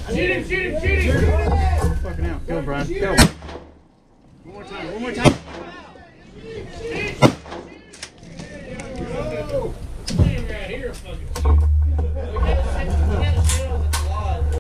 Shoot him! Fucking out. Go, Brian. Go. One more time.